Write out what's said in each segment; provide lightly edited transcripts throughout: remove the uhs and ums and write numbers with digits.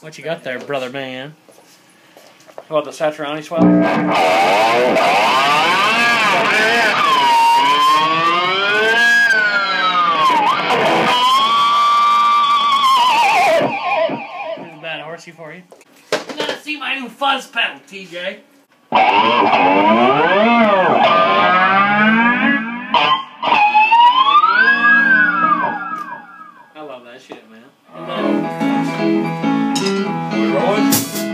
What you got there, brother man? How about the Saturani swell? Isn't that horsey for you? You gotta see my new fuzz pedal, TJ. I love that shit, man. And then, we rolling?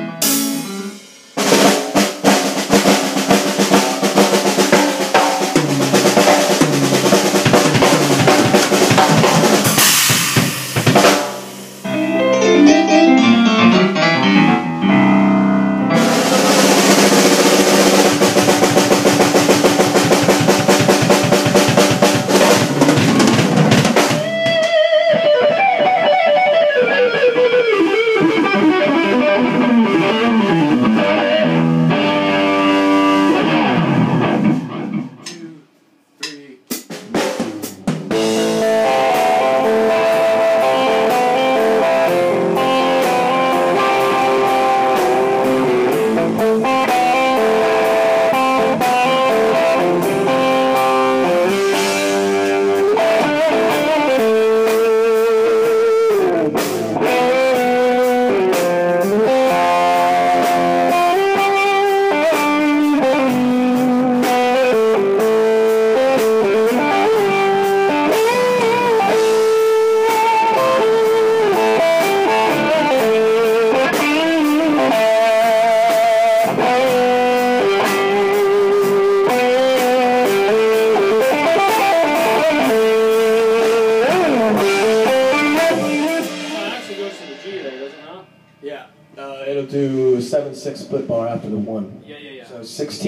Yeah, it'll do a 7/6 split bar after the 1. Yeah. So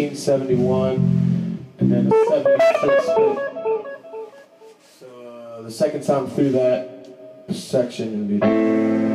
1671, and then a 76 split. So the second time through that section, it'll be.